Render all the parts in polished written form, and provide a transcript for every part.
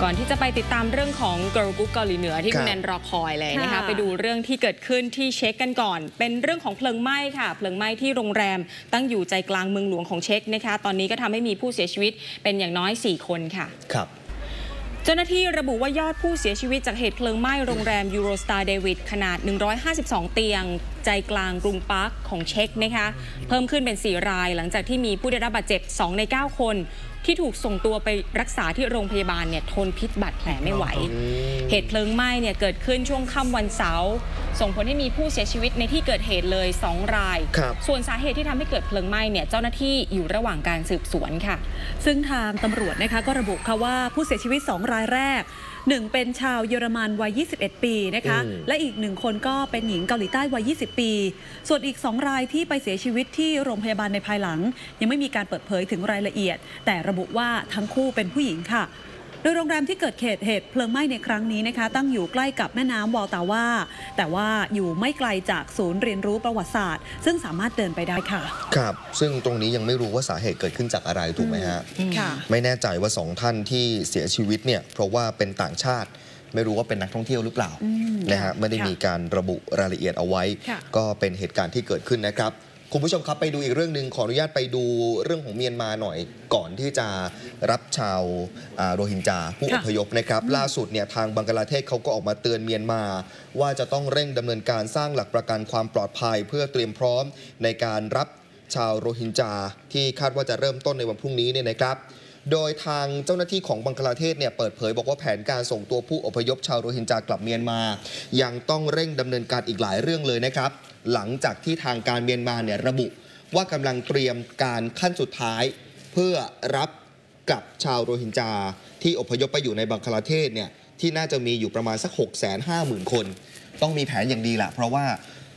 ก่อนที่จะไปติดตามเรื่องของ Girl Group เกาหลีเหนือที่คุณแนนรอคอยเลยนะคะไปดูเรื่องที่เกิดขึ้นที่เช็กกันก่อนเป็นเรื่องของเพลิงไหม้ค่ะเพลิงไหม้ที่โรงแรมตั้งอยู่ใจกลางเมืองหลวงของเช็กนะคะตอนนี้ก็ทำให้มีผู้เสียชีวิตเป็นอย่างน้อย4 คนค่ะครับเจ้าหน้าที่ระบุว่ายอดผู้เสียชีวิตจากเหตุเพลิงไหม้โรงแรม Eurostar David ขนาด152 เตียงใจกลางกรุงปาร์คของเช็กนะคะเพิ่มขึ้นเป็น4 รายหลังจากที่มีผู้ได้รับบาดเจ็บ2 ใน 9 คนที่ถูกส่งตัวไปรักษาที่โรงพยาบาลเนี่ยทนพิษบาดแผลไม่ไหวเหตุเพลิงไหม้เนี่ยเกิดขึ้นช่วงค่ำวันเสาร์ส่งผลให้มีผู้เสียชีวิตในที่เกิดเหตุเลย2 รายส่วนสาเหตุที่ทำให้เกิดเพลิงไหม้เนี่ยเจ้าหน้าที่อยู่ระหว่างการสืบสวนค่ะซึ่งทางตำรวจนะคะก็ระบุค่ะว่าผู้เสียชีวิต2 รายแรก1เป็นชาวเยอรมันวัย21 ปีนะคะและอีก1 คนก็เป็นหญิงเกาหลีใต้วัย20 ปีส่วนอีก2 รายที่ไปเสียชีวิตที่โรงพยาบาลในภายหลังยังไม่มีการเปิดเผยถึงรายละเอียดแต่ระบุว่าทั้งคู่เป็นผู้หญิงค่ะโดยโรงแรมที่เกิดเหตุเพลิงไหม้ในครั้งนี้นะคะตั้งอยู่ใกล้กับแม่น้ำวอลตาว่าแต่ว่าอยู่ไม่ไกลจากศูนย์เรียนรู้ประวัติศาสตร์ซึ่งสามารถเดินไปได้ค่ะครับซึ่งตรงนี้ยังไม่รู้ว่าสาเหตุเกิดขึ้นจากอะไรถูกไหมฮะไม่แน่ใจว่า2 ท่านที่เสียชีวิตเนี่ยเพราะว่าเป็นต่างชาติไม่รู้ว่าเป็นนักท่องเที่ยวหรือเปล่านะฮะไม่ได้มีการระบุรายละเอียดเอาไว้ก็เป็นเหตุการณ์ที่เกิดขึ้นนะครับคุณผู้ชมครับไปดูอีกเรื่องหนึ่งขออนุญาตไปดูเรื่องของเมียนมาหน่อยก่อนที่จะรับชาวโรฮิงญาผู้อพยพนะครับล่าสุดเนี่ยทางบังกลาเทศเขาก็ออกมาเตือนเมียนมาว่าจะต้องเร่งดำเนินการสร้างหลักประกันความปลอดภัยเพื่อเตรียมพร้อมในการรับชาวโรฮิงญาที่คาดว่าจะเริ่มต้นในวันพรุ่งนี้เนี่ยนะครับโดยทางเจ้าหน้าที่ของบังกลาเทศเนี่ยเปิดเผยบอกว่าแผนการส่งตัวผู้อพยพชาวโรฮิงญากลับเมียนมายังต้องเร่งดำเนินการอีกหลายเรื่องเลยนะครับหลังจากที่ทางการเมียนมาเนี่ยระบุว่ากำลังเตรียมการขั้นสุดท้ายเพื่อรับกลับชาวโรฮิงญาที่อพยพไปอยู่ในบังกลาเทศเนี่ยที่น่าจะมีอยู่ประมาณสัก 650,000 คนต้องมีแผนอย่างดีแหละเพราะว่า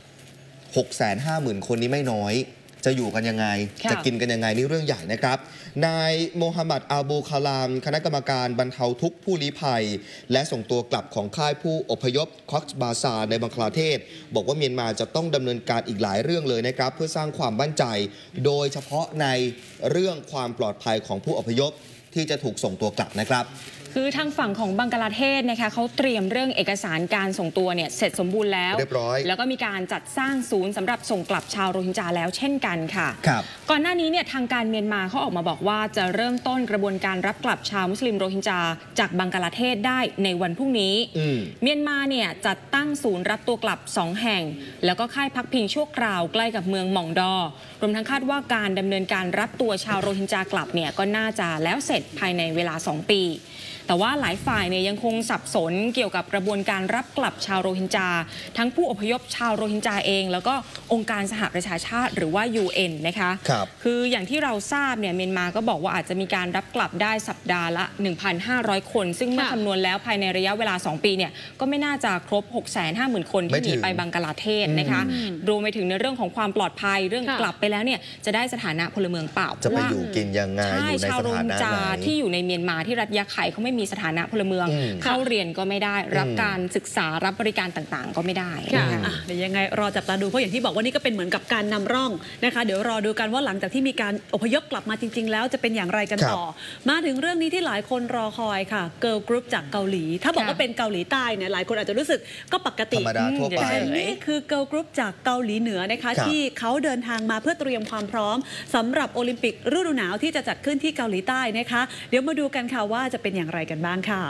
650,000 คนนี้ไม่น้อยจะอยู่กันยังไงจะกินกันยังไงนี่เรื่องใหญ่นะครับนายโมฮัมหมัดอาบูคาลามคณะกรรมการบรรเทาทุกข์ผู้ลี้ภัยและส่งตัวกลับของค่ายผู้อพยพคอซ์บาซาในบังกลาเทศบอกว่าเมียนมาจะต้องดำเนินการอีกหลายเรื่องเลยนะครับเพื่อสร้างความมั่นใจโดยเฉพาะในเรื่องความปลอดภัยของผู้อพยพที่จะถูกส่งตัวกลับนะครับคือทางฝั่งของบังกลาเทศนะคะเขาเตรียมเรื่องเอกสารการส่งตัวเนี่ยเสร็จสมบูรณ์แล้วเรียบร้อยแล้วก็มีการจัดสร้างศูนย์สำหรับส่งกลับชาวโรฮิงญาแล้วเช่นกันค่ะก่อนหน้านี้เนี่ยทางการเมียนมาเขาออกมาบอกว่าจะเริ่มต้นกระบวนการรับกลับชาวมุสลิมโรฮิงญาจากบังกลาเทศได้ในวันพรุ่งนี้เมียนมาเนี่ยจัดตั้งศูนย์รับตัวกลับ2 แห่งแล้วก็ค่ายพักพิงชั่วคราวใกล้กับเมืองหม่องดอรวมทั้งคาดว่าการดำเนินการรับตัวชาวโรฮิงญากลับเนี่ยก็น่าจะแล้วเสร็จภายในเวลา2 ปีแต่ว่าหลายฝ่ายเนี่ยยังคงสับสนเกี่ยวกับกระบวนการรับกลับชาวโรฮิงญาทั้งผู้อพยพชาวโรฮิงญาเองแล้วก็องค์การสหประชาชาติหรือว่า UN นะคะคืออย่างที่เราทราบเนี่ยเมียนมาก็บอกว่าอาจจะมีการรับกลับได้สัปดาห์ละ 1,500 คนซึ่งเมื่อคำนวณแล้วภายในระยะเวลา2 ปีเนี่ยก็ไม่น่าจะครบ 650,000 คนที่หนีไปบังกลาเทศนะคะรวมไปถึงในเรื่องของความปลอดภัยเรื่องกลับไปแล้วเนี่ยจะได้สถานะพลเมืองเปล่าจะไปอยู่กินยังไงอยู่ในสถานะไหนชาวโรฮิงญาที่อยู่ในเมียนมาที่รัฐยะไข่เขาไม่มีสถานะพลเมืองเข้าเรียนก็ไม่ได้รับการศึกษารับบริการต่างๆก็ไม่ได้เดี๋ยวยังไงรอจับตาดูเพราะอย่างที่บอกว่านี่ก็เป็นเหมือนกับการนำร่องนะคะเดี๋ยวรอดูกันว่าหลังจากที่มีการอพยพกลับมาจริงๆแล้วจะเป็นอย่างไรกันต่อมาถึงเรื่องนี้ที่หลายคนรอคอยค่ะเกิร์ลกรุ๊ปจากเกาหลีถ้าบอกว่าเป็นเกาหลีใต้เนี่ยหลายคนอาจจะรู้สึกก็ปกติแต่นี่คือเกิร์ลกรุ๊ปจากเกาหลีเหนือนะคะที่เขาเดินทางมาเพื่อเตรียมความพร้อมสำหรับโอลิมปิกฤดูหนาวที่จะจัดขึ้นที่เกาหลีใต้นะคะเดี๋ยวมาดูกันค่ะว่าจะเป็นอย่างไรกันบ้างค่ะ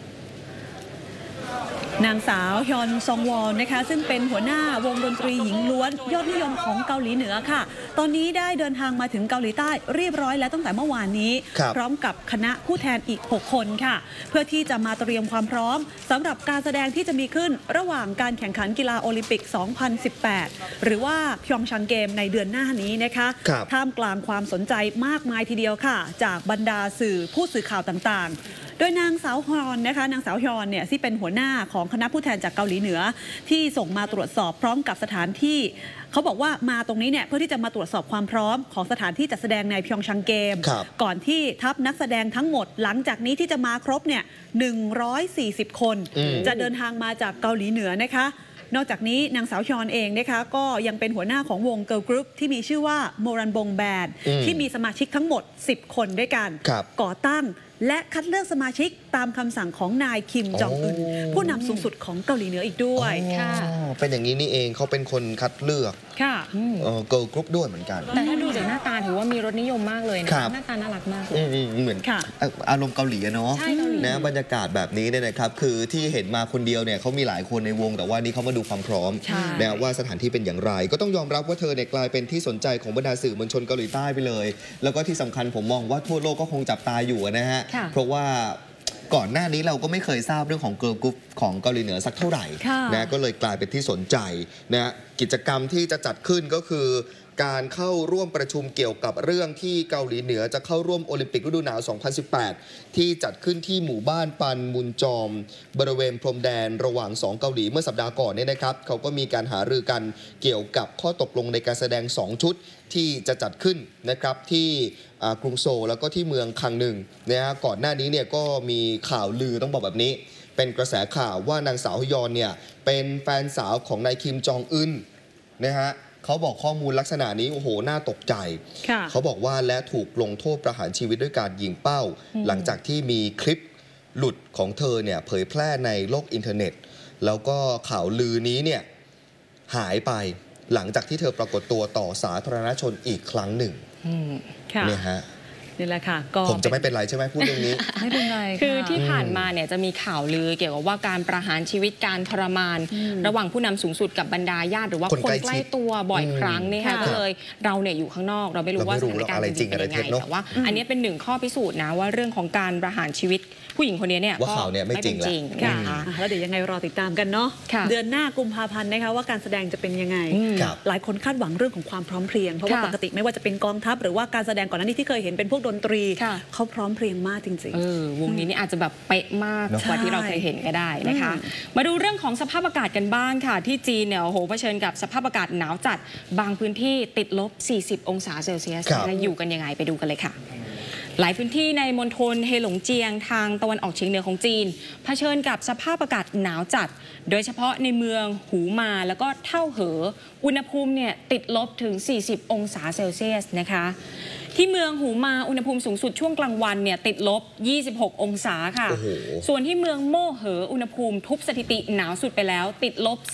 นางสาวฮยอนซองวอนนะคะซึ่งเป็นหัวหน้าวงดนตรีหญิงล้วนยอดนิยมของเกาหลีเหนือค่ะตอนนี้ได้เดินทางมาถึงเกาหลีใต้เรียบร้อยแล้วตั้งแต่เมื่อวานนี้พร้อมกับคณะผู้แทนอีก6 คนค่ะเพื่อที่จะมาเตรียมความพร้อมสำหรับการแสดงที่จะมีขึ้นระหว่างการแข่งขันกีฬาโอลิมปิก 2018 หรือว่าพยองชังเกมในเดือนหน้านี้นะคะท่ามกลางความสนใจมากมายทีเดียวค่ะจากบรรดาสื่อผู้สื่อข่าวต่างๆโดยนางสาวฮอนนะคะนางสาวฮอนเนี่ยที่เป็นหัวหน้าของคณะผู้แทนจากเกาหลีเหนือที่ส่งมาตรวจสอบพร้อมกับสถานที่เขาบอกว่ามาตรงนี้เนี่ยเพื่อที่จะมาตรวจสอบความพร้อมของสถานที่จัดแสดงในพยองชังเกมก่อนที่ทัพนักแสดงทั้งหมดหลังจากนี้ที่จะมาครบเนี่ย140 คนจะเดินทางมาจากเกาหลีเหนือนะคะนอกจากนี้นางสาวฮยอนเองนะคะก็ยังเป็นหัวหน้าของวงเกิร์ลกรุ๊ปที่มีชื่อว่าโมรันบงแบนด์ที่มีสมาชิกทั้งหมด10 คนด้วยกันก่อตั้งและคัดเลือกสมาชิกตามคำสั่งของนายคิมจองอึนผู้นำสูงสุดของเกาหลีเหนืออีกด้วยค่ะเป็นอย่างนี้นี่เองเขาเป็นคนคัดเลือกค่ะเกิร์ลกรุ๊ปด้วยเหมือนกันแต่ถ้าดูจากหน้าตาถือว่ามีรสนิยมมากเลยนะหน้าตาน่ารักมากเหมือนอารมณ์เกาหลีเนาะนะบรรยากาศแบบนี้เนี่ยนะครับคือที่เห็นมาคนเดียวเนี่ยเขามีหลายคนในวงแต่ว่านี่เขามาดูความพร้อมนะว่าสถานที่เป็นอย่างไรก็ต้องยอมรับว่าเธอเนี่ยกลายเป็นที่สนใจของบรรดาสื่อมวลชนเกาหลีใต้ไปเลยแล้วก็ที่สำคัญผมมองว่าทั่วโลกก็คงจับตาอยู่นะฮะเพราะว่าก่อนหน้านี้เราก็ไม่เคยทราบเรื่องของเกิร์ลกรุ๊ปของเกาหลีเหนือสักเท่าไหร่นะก็เลยกลายเป็นที่สนใจนะกิจกรรมที่จะจัดขึ้นก็คือการเข้าร่วมประชุมเกี่ยวกับเรื่องที่เกาหลีเหนือจะเข้าร่วมโอลิมปิกฤดูหนาว 2018 ที่จัดขึ้นที่หมู่บ้านปันมุนจอมบริเวณพรมแดนระหว่าง2เกาหลีเมื่อสัปดาห์ก่อนเนี่ยนะครับเขาก็มีการหารือกันเกี่ยวกับข้อตกลงในการแสดง2ชุดที่จะจัดขึ้นนะครับที่กรุงโซลแล้วก็ที่เมืองคังหนึ่งนะฮะก่อนหน้านี้เนี่ยก็มีข่าวลือต้องบอกแบบนี้เป็นกระแสข่าวว่านางสาวฮยอนเนี่ยเป็นแฟนสาวของนายคิมจองอึนนะฮะเขาบอกข้อมูลลักษณะนี้โอ้โหน่าตกใจเขาบอกว่าและถูกลงโทษประหารชีวิตด้วยการยิงเป้าหลังจากที่มีคลิปหลุดของเธอเนี่ยเผยแพร่ในโลกอินเทอร์เน็ตแล้วก็ข่าวลือนี้เนี่ยหายไปหลังจากที่เธอปรากฏตัวต่อสาธารณชนอีกครั้งหนึ่งเนี่ยฮะนี่แหละค่ะก็ผมจะไม่เป็นไรใช่ไหมพูดเรื่องนี้ไม่เป็นไรคือที่ผ่านมาเนี่ยจะมีข่าวลือเกี่ยวกับว่าการประหารชีวิตการทรมานระหว่างผู้นำสูงสุดกับบรรดาญาติหรือว่าคนใกล้ตัวบ่อยครั้งนี่ค่ะก็เลยเราเนี่ยอยู่ข้างนอกเราไม่รู้ว่าสถานการณ์จริงเป็นยังไงแต่ว่าอันนี้เป็นหนึ่งข้อพิสูจน์นะว่าเรื่องของการประหารชีวิตผู้หญิงคนนี้เนี่ยว่าข่าวเนี่ยไม่จริงค่ะแล้วเดี๋ยวยังไงรอติดตามกันเนาะเดือนหน้ากุมภาพันธ์นะคะว่าการแสดงจะเป็นยังไงหลายคนคาดหวังเรื่องของความพร้อมเพรียงเพราะว่าปกติไม่ว่าจะเป็นกองทัพหรือว่าการแสดงก่อนหน้านี้ที่เคยเห็นเป็นพวกดนตรีเขาพร้อมเพรียงมากจริงๆวงนี้นี่อาจจะแบบเป๊ะมากกว่าที่เราเคยเห็นก็ได้นะคะมาดูเรื่องของสภาพอากาศกันบ้างค่ะที่จีนเนี่ยโอ้โหเผชิญกับสภาพอากาศหนาวจัดบางพื้นที่ติดลบ40องศาเซลเซียสอยู่กันยังไงไปดูกันเลยค่ะหลายพื้นที่ในมณฑลเฮหลงเจียงทางตะวันออกเฉียงเหนือของจีนเผชิญกับสภาพอากาศหนาวจัดโดยเฉพาะในเมืองหูมาแล้วก็เท่าเหออุณหภูมิเนี่ยติดลบถึง40องศาเซลเซียสนะคะที่เมืองหูมาอุณหภูมิสูงสุดช่วงกลางวันเนี่ยติดลบ26องศาค่ะส่วนที่เมืองโม่เหออุณหภูมิทุบสถิติหนาวสุดไปแล้วติดลบ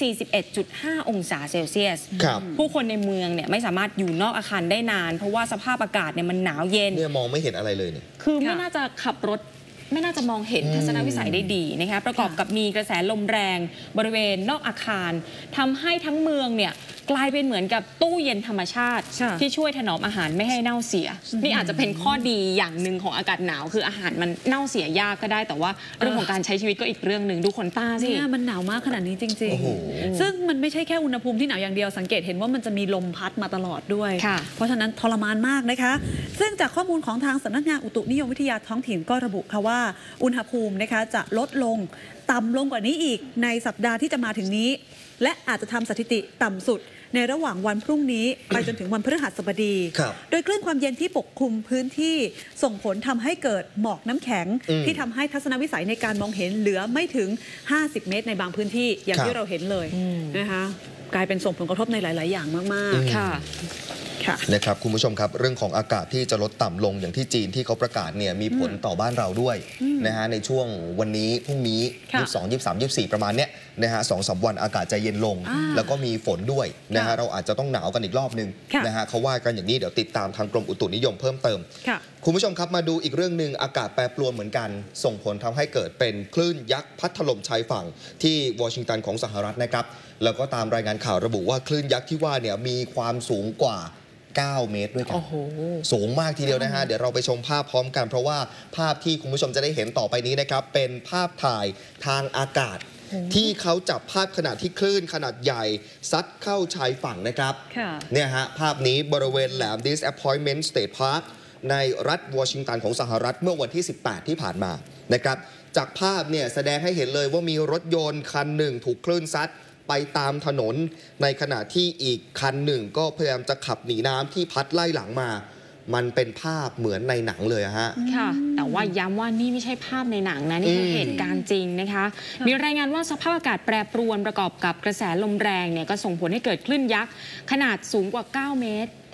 41.5 องศาเซลเซียสผู้คนในเมืองเนี่ยไม่สามารถอยู่นอกอาคารได้นานเพราะว่าสภาพอากาศเนี่ยมันหนาวเย็นเนี่ยมองไม่เห็นอะไรเลยเนี่ยคือไม่น่าจะขับรถไม่น่าจะมองเห็นทัศนวิสัยได้ดีนะคะประกอบกับมีกระแสลมแรงบริเวณนอกอาคารทำให้ทั้งเมืองเนี่ยกลายเป็นเหมือนกับตู้เย็นธรรมชาติที่ช่วยถนอมอาหารไม่ให้เน่าเสียนี่อาจจะเป็นข้อดีอย่างหนึ่งของอากาศหนาวคืออาหารมันเน่าเสียยากก็ได้แต่ว่าเรื่องของการใช้ชีวิตก็อีกเรื่องหนึ่งดูขนตาสิเนี่ยมันหนาวมากขนาดนี้จริงๆซึ่งมันไม่ใช่แค่อุณหภูมิที่หนาวอย่างเดียวสังเกตเห็นว่ามันจะมีลมพัดมาตลอดด้วยเพราะฉะนั้นทรมานมากนะคะซึ่งจากข้อมูลของทางสำนักงานอุตุนิยมวิทยาท้องถิ่นก็ระบุค่ะว่าอุณหภูมินะคะจะลดลงต่ำลงกว่านี้อีกในสัปดาห์ที่จะมาถึงนี้และอาจจะทำสถิติต่ำสุดในระหว่างวันพรุ่งนี้ไปจนถึงวันพฤหัสบดีโดยคลื่นความเย็นที่ปกคลุมพื้นที่ส่งผลทำให้เกิดหมอกน้ำแข็งที่ทำให้ทัศนวิสัยในการมองเห็นเหลือไม่ถึง50 เมตรในบางพื้นที่อย่างที่เราเห็นเลยนะคะกลายเป็นส่งผลกระทบในหลายๆอย่างมากๆค่ะนะครับคุณผู้ชมครับเรื่องของอากาศที่จะลดต่ำลงอย่างที่จีนที่เขาประกาศเนี่ยมีผลต่อบ้านเราด้วยนะฮะในช่วงวันนี้พรุ่งนี้22 23 24ประมาณเนี้ยนะฮะ2-3 วันอากาศจะเย็นลงแล้วก็มีฝนด้วยนะฮะเราอาจจะต้องหนาวกันอีกรอบนึงนะฮะเขาว่ากันอย่างนี้เดี๋ยวติดตามทางกรมอุตุนิยมเพิ่มเติมคุณผู้ชมครับมาดูอีกเรื่องหนึ่งอากาศแปรปรวนเหมือนกันส่งผลทำให้เกิดเป็นคลื่นยักษ์พัดถล่มชายฝั่งที่วอชิงตันของสหรัฐนะครับแล้วก็ตามรายงานข่าวระบุว่าคลื่นยักษ์ที่ว่าเนี่ยมีความสูงกว่า9 เมตรด้วยกันสูงมากทีเดียวนะฮะเดี๋ยวเราไปชมภาพพร้อมกันเพราะว่าภาพที่คุณผู้ชมจะได้เห็นต่อไปนี้นะครับเป็นภาพถ่ายทางอากาศที่เขาจับภาพขณะที่คลื่นขนาดใหญ่ซัดเข้าชายฝั่งนะครับเนี่ยฮะภาพนี้บริเวณแหลม Disappointment State Park ในรัฐวอชิงตันของสหรัฐเมื่อวันที่18ที่ผ่านมานะครับจากภาพเนี่ยแสดงให้เห็นเลยว่ามีรถยนต์คันหนึ่งถูกคลื่นซัดไปตามถนนในขณะที่อีกคันหนึ่งก็พยายามจะขับหนีน้ำที่พัดไล่หลังมามันเป็นภาพเหมือนในหนังเลยฮะค่ะแต่ว่าย้ำว่านี่ไม่ใช่ภาพในหนังนะนี่คือเหตุการณ์จริงนะคะมีรายงานว่าสภาพอากาศแปรปรวนประกอบกับกระแสลมแรงเนี่ยก็ส่งผลให้เกิดคลื่นยักษ์ขนาดสูงกว่า9 เมตรถ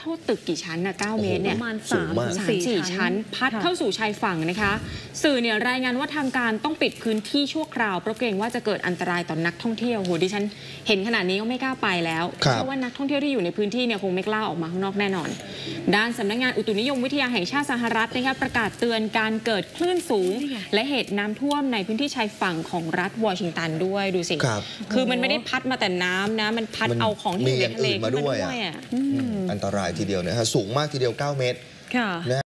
ท่าตึกกี่ชั้นนะ9 เมตรเนี่ยประมาณ 3-4 ชั้นพัดเข้าสู่ชายฝั่งนะคะสื่อเนี่ยรายงานว่าทางการต้องปิดพื้นที่ชั่วคราวเพราะเกรงว่าจะเกิดอันตรายต่อนักท่องเที่ยวโหดิฉันเห็นขนาดนี้ก็ไม่กล้าไปแล้วเพราะว่านักท่องเที่ยวที่อยู่ในพื้นที่เนี่ยคงไม่กล้าออกมาข้างนอกแน่นอนด้านสำนักงานอุตุนิยมวิทยาแห่งชาติสหรัฐนะคะประกาศเตือนการเกิดคลื่นสูงและเหตุน้ำท่วมในพื้นที่ชายฝั่งของรัฐวอชิงตันด้วยดูสิคือมันไม่ได้พัดมาแต่น้ำนะมันพัดเอาของที่อยู่ในทะเลมาด้วยอันตรายทีเดียวนะฮะสูงมากทีเดียว9 เมตร